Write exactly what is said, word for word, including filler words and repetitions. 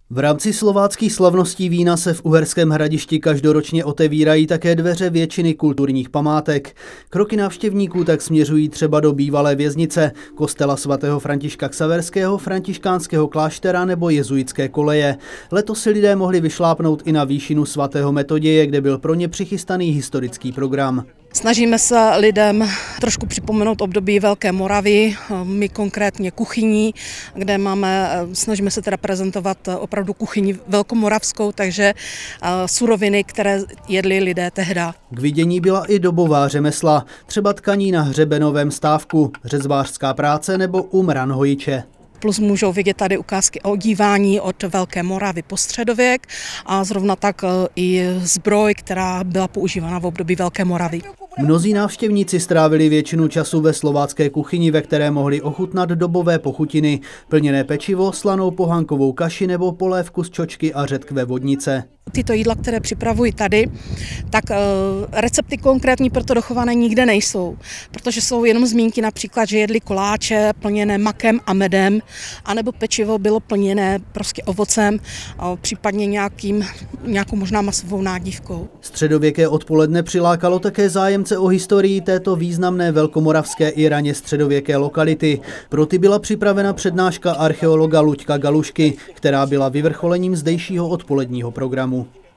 V rámci slováckých slavností vína se v Uherském Hradišti každoročně otevírají také dveře většiny kulturních památek. Kroky návštěvníků tak směřují třeba do bývalé věznice, kostela svatého Františka Xaverského, františkánského kláštera nebo jezuitské koleje. Letos si lidé mohli vyšlápnout i na výšinu svatého Metoděje, kde byl pro ně přichystaný historický program. Snažíme se lidem trošku připomenout období Velké Moravy, my konkrétně kuchyní, kde máme, snažíme se teda prezentovat opravdu kuchyni velkomoravskou, takže suroviny, které jedli lidé tehda. K vidění byla i dobová řemesla, třeba tkaní na hřebenovém stávku, řezbářská práce nebo umran hojiče. Plus můžou vidět tady ukázky o odívání od Velké Moravy po středověk a zrovna tak i zbroj, která byla používána v období Velké Moravy. Mnozí návštěvníci strávili většinu času ve slovácké kuchyni, ve které mohli ochutnat dobové pochutiny, plněné pečivo, slanou pohankovou kaši nebo polévku z čočky a řetkvé vodnice. Tyto jídla, které připravuji tady, tak recepty konkrétní proto dochované nikde nejsou, protože jsou jenom zmínky například, že jedli koláče plněné makem a medem, anebo pečivo bylo plněné prostě ovocem, případně nějakým, nějakou možná masovou nádívkou. Středověké odpoledne přilákalo také zájemce o historii této významné velkomoravské i raně středověké lokality. Pro ty byla připravena přednáška archeologa Luďka Galušky, která byla vyvrcholením zdejšího odpoledního programu.